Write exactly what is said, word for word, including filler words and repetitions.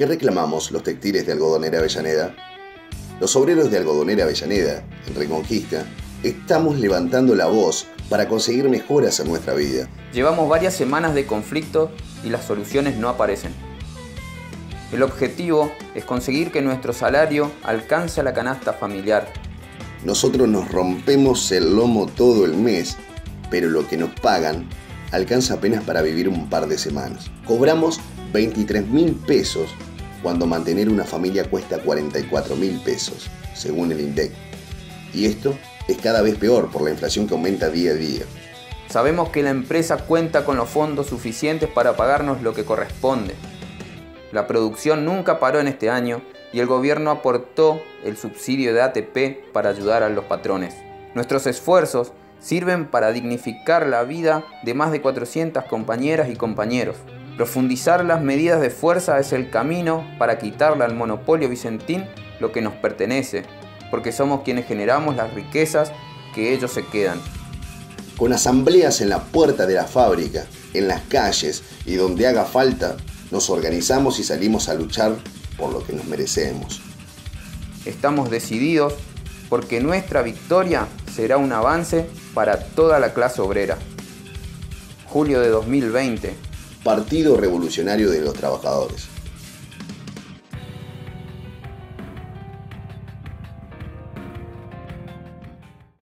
¿Qué reclamamos los textiles de Algodonera Avellaneda? Los obreros de Algodonera Avellaneda, en Reconquista, estamos levantando la voz para conseguir mejoras en nuestra vida. Llevamos varias semanas de conflicto y las soluciones no aparecen. El objetivo es conseguir que nuestro salario alcance a la canasta familiar. Nosotros nos rompemos el lomo todo el mes, pero lo que nos pagan alcanza apenas para vivir un par de semanas. Cobramos veintitrés mil pesos cuando mantener una familia cuesta cuarenta y cuatro mil pesos, según el INDEC. Y esto es cada vez peor por la inflación que aumenta día a día. Sabemos que la empresa cuenta con los fondos suficientes para pagarnos lo que corresponde. La producción nunca paró en este año y el gobierno aportó el subsidio de A T P para ayudar a los patrones. Nuestros esfuerzos sirven para dignificar la vida de más de cuatrocientas compañeras y compañeros. Profundizar las medidas de fuerza es el camino para quitarle al monopolio vicentín lo que nos pertenece, porque somos quienes generamos las riquezas que ellos se quedan. Con asambleas en la puerta de la fábrica, en las calles y donde haga falta, nos organizamos y salimos a luchar por lo que nos merecemos. Estamos decididos porque nuestra victoria será un avance para toda la clase obrera. Julio de dos mil veinte. Partido Revolucionario de los Trabajadores.